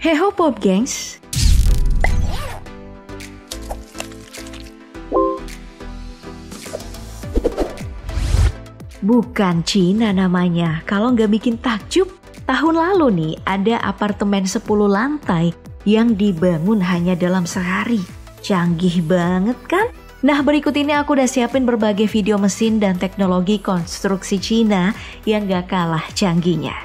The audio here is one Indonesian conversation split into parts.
Heho Pop gengs. Bukan Cina namanya, kalau nggak bikin takjub. Tahun lalu nih ada apartemen 10 lantai yang dibangun hanya dalam sehari. Canggih banget kan? Nah, berikut ini aku udah siapin berbagai video mesin dan teknologi konstruksi Cina yang gak kalah canggihnya.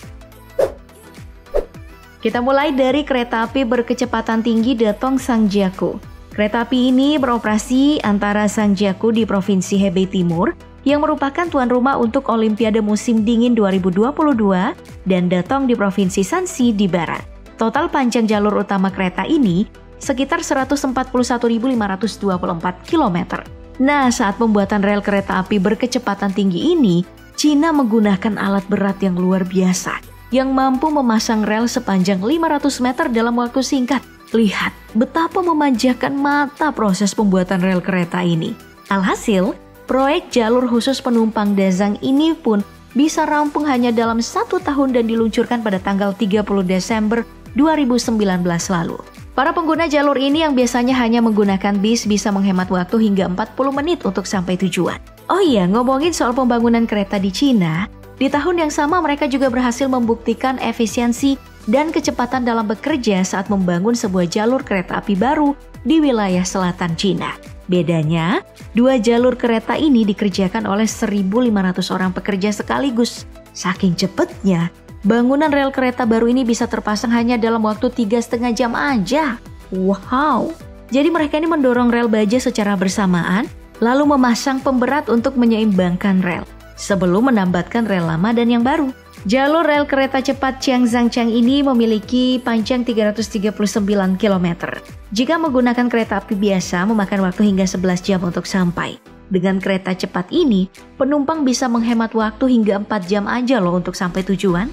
Kita mulai dari kereta api berkecepatan tinggi Datong Sangjiakou. Kereta api ini beroperasi antara Sangjiakou di Provinsi Hebei Timur yang merupakan tuan rumah untuk Olimpiade Musim Dingin 2022 dan Datong di Provinsi Shanxi di Barat. Total panjang jalur utama kereta ini sekitar 141.524 km. Nah, saat pembuatan rel kereta api berkecepatan tinggi ini, Cina menggunakan alat berat yang luar biasa yang mampu memasang rel sepanjang 500 meter dalam waktu singkat. Lihat betapa memanjakan mata proses pembuatan rel kereta ini. Alhasil, proyek jalur khusus penumpang Dazhang ini pun bisa rampung hanya dalam 1 tahun dan diluncurkan pada tanggal 30 Desember 2019 lalu. Para pengguna jalur ini yang biasanya hanya menggunakan bis bisa menghemat waktu hingga 40 menit untuk sampai tujuan. Oh iya, ngomongin soal pembangunan kereta di Cina, di tahun yang sama mereka juga berhasil membuktikan efisiensi dan kecepatan dalam bekerja saat membangun sebuah jalur kereta api baru di wilayah selatan Cina. Bedanya, 2 jalur kereta ini dikerjakan oleh 1.500 orang pekerja sekaligus. Saking cepatnya, bangunan rel kereta baru ini bisa terpasang hanya dalam waktu 3,5 jam aja. Wow! Jadi mereka ini mendorong rel baja secara bersamaan, lalu memasang pemberat untuk menyeimbangkan rel sebelum menambatkan rel lama dan yang baru. Jalur rel kereta cepat Qianzhangchang ini memiliki panjang 339 km. Jika menggunakan kereta api biasa memakan waktu hingga 11 jam untuk sampai. Dengan kereta cepat ini, penumpang bisa menghemat waktu hingga 4 jam aja loh untuk sampai tujuan.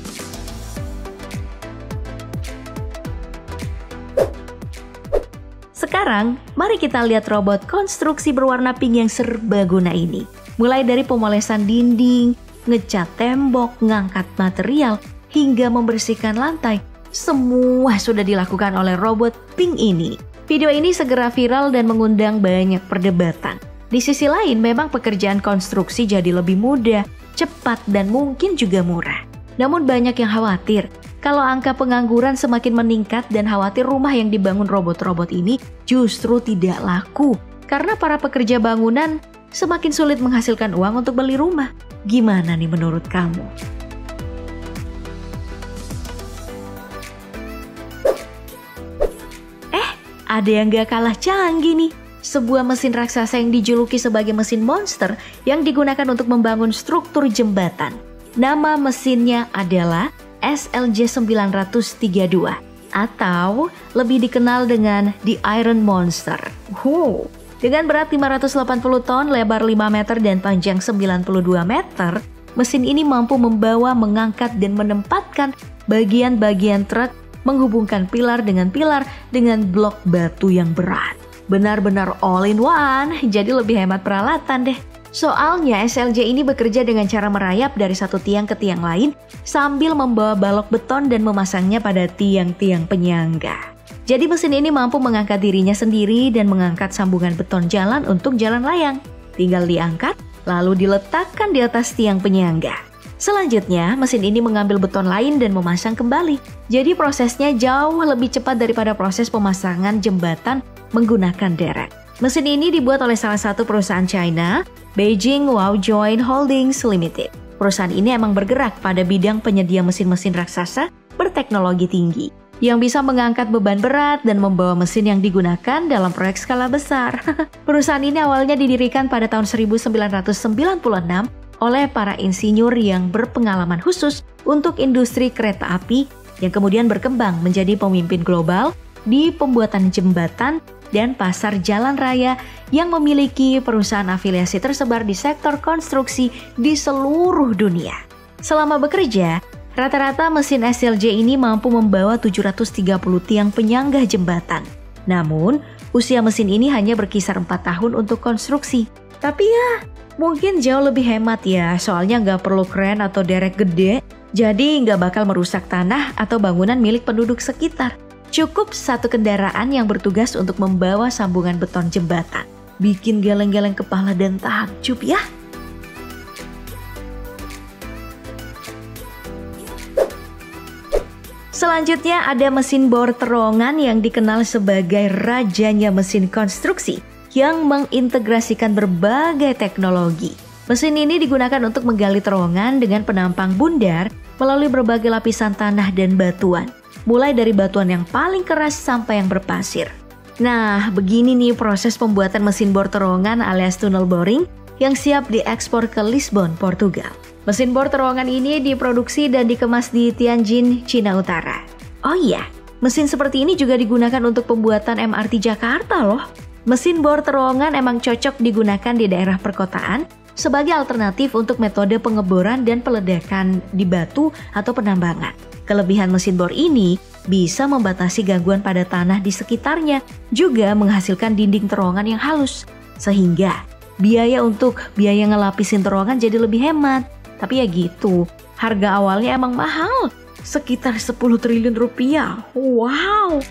Sekarang, mari kita lihat robot konstruksi berwarna pink yang serbaguna ini. Mulai dari pemolesan dinding, ngecat tembok, ngangkat material, hingga membersihkan lantai, semua sudah dilakukan oleh robot pink ini. Video ini segera viral dan mengundang banyak perdebatan. Di sisi lain, memang pekerjaan konstruksi jadi lebih mudah, cepat, dan mungkin juga murah. Namun banyak yang khawatir kalau angka pengangguran semakin meningkat dan khawatir rumah yang dibangun robot-robot ini justru tidak laku karena para pekerja bangunan semakin sulit menghasilkan uang untuk beli rumah. Gimana nih menurut kamu? Ada yang gak kalah canggih nih. Sebuah mesin raksasa yang dijuluki sebagai mesin monster yang digunakan untuk membangun struktur jembatan. Nama mesinnya adalah SLJ 932 atau lebih dikenal dengan The Iron Monster. Dengan berat 580 ton, lebar 5 meter dan panjang 92 meter, mesin ini mampu membawa, mengangkat dan menempatkan bagian-bagian truk, menghubungkan pilar dengan blok batu yang berat. Benar-benar all in one, jadi lebih hemat peralatan deh. Soalnya SLJ ini bekerja dengan cara merayap dari satu tiang ke tiang lain sambil membawa balok beton dan memasangnya pada tiang-tiang penyangga. Jadi mesin ini mampu mengangkat dirinya sendiri dan mengangkat sambungan beton jalan untuk jalan layang. Tinggal diangkat, lalu diletakkan di atas tiang penyangga. Selanjutnya, mesin ini mengambil beton lain dan memasang kembali. Jadi prosesnya jauh lebih cepat daripada proses pemasangan jembatan menggunakan derek. Mesin ini dibuat oleh salah satu perusahaan China, Beijing Huaojoin Holdings Limited. Perusahaan ini emang bergerak pada bidang penyedia mesin-mesin raksasa berteknologi tinggi yang bisa mengangkat beban berat dan membawa mesin yang digunakan dalam proyek skala besar. Perusahaan ini awalnya didirikan pada tahun 1996 oleh para insinyur yang berpengalaman khusus untuk industri kereta api yang kemudian berkembang menjadi pemimpin global di pembuatan jembatan dan pasar jalan raya yang memiliki perusahaan afiliasi tersebar di sektor konstruksi di seluruh dunia. Selama bekerja, rata-rata mesin SLJ ini mampu membawa 730 tiang penyangga jembatan. Namun, usia mesin ini hanya berkisar 4 tahun untuk konstruksi. Tapi ya, mungkin jauh lebih hemat ya, soalnya nggak perlu kren atau derek gede. Jadi nggak bakal merusak tanah atau bangunan milik penduduk sekitar. Cukup satu kendaraan yang bertugas untuk membawa sambungan beton jembatan. Bikin geleng-geleng kepala dan takjub ya. Selanjutnya ada mesin bor terowongan yang dikenal sebagai rajanya mesin konstruksi yang mengintegrasikan berbagai teknologi. Mesin ini digunakan untuk menggali terowongan dengan penampang bundar melalui berbagai lapisan tanah dan batuan, mulai dari batuan yang paling keras sampai yang berpasir. Nah, begini nih proses pembuatan mesin bor terowongan alias tunnel boring yang siap diekspor ke Lisbon, Portugal. Mesin bor terowongan ini diproduksi dan dikemas di Tianjin, Cina Utara. Oh iya, mesin seperti ini juga digunakan untuk pembuatan MRT Jakarta loh. Mesin bor terowongan emang cocok digunakan di daerah perkotaan sebagai alternatif untuk metode pengeboran dan peledakan di batu atau penambangan. Kelebihan mesin bor ini bisa membatasi gangguan pada tanah di sekitarnya, juga menghasilkan dinding terowongan yang halus. Sehingga biaya ngelapisin terowongan jadi lebih hemat. Tapi ya gitu, harga awalnya emang mahal, sekitar 10 triliun rupiah. Wow!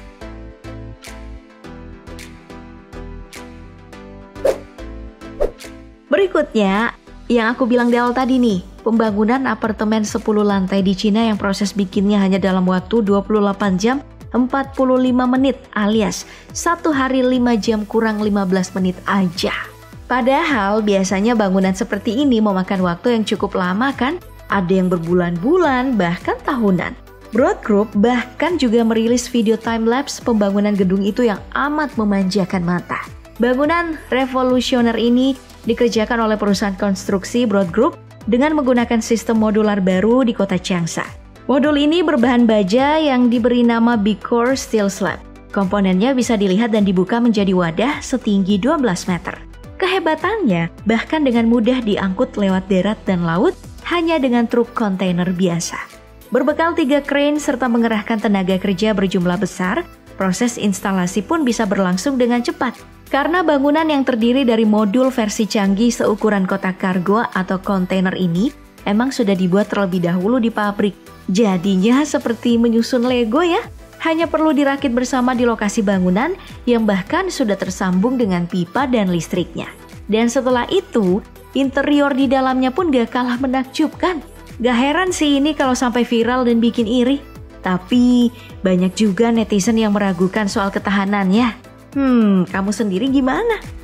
Berikutnya, yang aku bilang di awal tadi nih, pembangunan apartemen 10 lantai di Cina yang proses bikinnya hanya dalam waktu 28 jam 45 menit alias 1 hari 5 jam kurang 15 menit aja. Padahal biasanya bangunan seperti ini memakan waktu yang cukup lama kan? Ada yang berbulan-bulan bahkan tahunan. Broad Group bahkan juga merilis video time-lapse pembangunan gedung itu yang amat memanjakan mata. Bangunan revolusioner ini dikerjakan oleh perusahaan konstruksi Broad Group dengan menggunakan sistem modular baru di kota Changsha. Modul ini berbahan baja yang diberi nama Big Core Steel Slab. Komponennya bisa dilihat dan dibuka menjadi wadah setinggi 12 meter. Kehebatannya bahkan dengan mudah diangkut lewat darat dan laut hanya dengan truk kontainer biasa. Berbekal 3 crane serta mengerahkan tenaga kerja berjumlah besar, proses instalasi pun bisa berlangsung dengan cepat. Karena bangunan yang terdiri dari modul versi canggih seukuran kotak kargo atau kontainer ini emang sudah dibuat terlebih dahulu di pabrik. Jadinya seperti menyusun Lego ya. Hanya perlu dirakit bersama di lokasi bangunan yang bahkan sudah tersambung dengan pipa dan listriknya. Dan setelah itu, interior di dalamnya pun gak kalah menakjubkan. Gak heran sih ini kalau sampai viral dan bikin iri. Tapi banyak juga netizen yang meragukan soal ketahanannya. Kamu sendiri gimana?